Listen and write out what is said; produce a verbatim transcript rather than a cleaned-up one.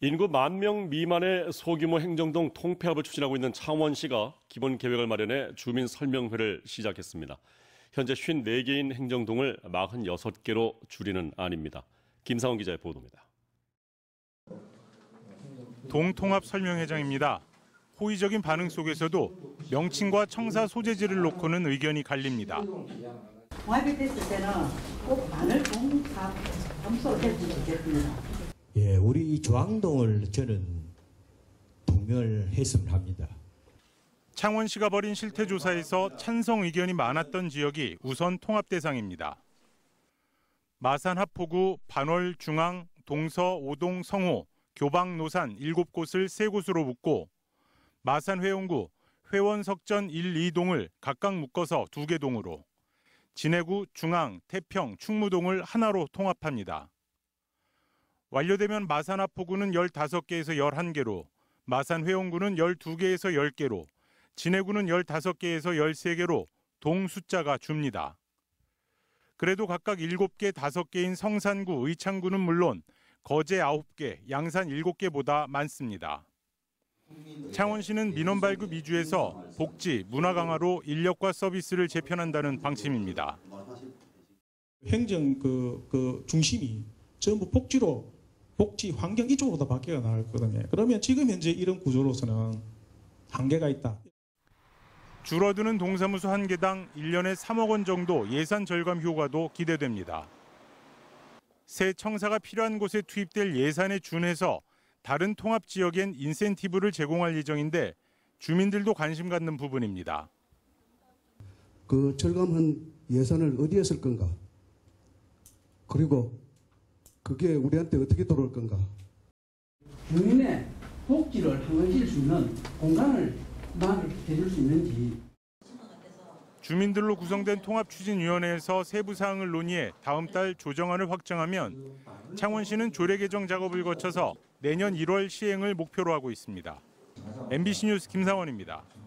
인구 만 명 미만의 소규모 행정동 통폐합을 추진하고 있는 창원시가 기본 계획을 마련해 주민 설명회를 시작했습니다. 현재 오십사 개인 행정동을 사십육 개로 줄이는 안입니다. 김상원 기자의 보도입니다. 동통합 설명회장입니다. 호의적인 반응 속에서도 명칭과 청사 소재지를 놓고는 의견이 갈립니다. 동합이 됐을 때는 꼭 마늘 동사 함소를 해주면 좋겠습니다. 예, 우리 이 조항동을 저는 동멸했으면 합니다. 창원시가 벌인 실태조사에서 찬성 의견이 많았던 지역이 우선 통합 대상입니다. 마산 합포구, 반월 중앙, 동서, 오동, 성호, 교방, 노산 일곱 곳을 세 곳으로 묶고 마산 회원구, 회원 석전 일, 이 동을 각각 묶어서 두 개 동으로, 진해구, 중앙, 태평, 충무동을 하나로 통합합니다. 완료되면 마산 합포구는 열다섯 개에서 열한 개로, 마산 회원구는 열두 개에서 열 개로, 진해구는 열다섯 개에서 열세 개로 동 숫자가 줍니다. 그래도 각각 일곱 개, 다섯 개인 성산구, 의창구는 물론 거제 아홉 개, 양산 일곱 개보다 많습니다. 창원시는 민원 발급 위주에서 복지, 문화 강화로 인력과 서비스를 재편한다는 방침입니다. 행정 그, 그 중심이 전부 복지로 복지, 환경 이쪽으로 다 바뀌어 나왔거든요. 그러면 지금 현재 이런 구조로서는 한계가 있다. 줄어드는 동사무소 한 개당 일 년에 삼억 원 정도 예산 절감 효과도 기대됩니다. 새 청사가 필요한 곳에 투입될 예산에 준해서 다른 통합 지역엔 인센티브를 제공할 예정인데 주민들도 관심 갖는 부분입니다. 그 절감한 예산을 어디에 쓸 건가? 그리고 그게 우리한테 어떻게 돌아올 건가? 주민의 복지를 향유할 수 있는 공간을 마련해줄 수 있는지. 주민들로 구성된 통합추진위원회에서 세부 사항을 논의해 다음 달 조정안을 확정하면 창원시는 조례 개정 작업을 거쳐서 내년 일월 시행을 목표로 하고 있습니다. 엠비씨 뉴스 김상원입니다.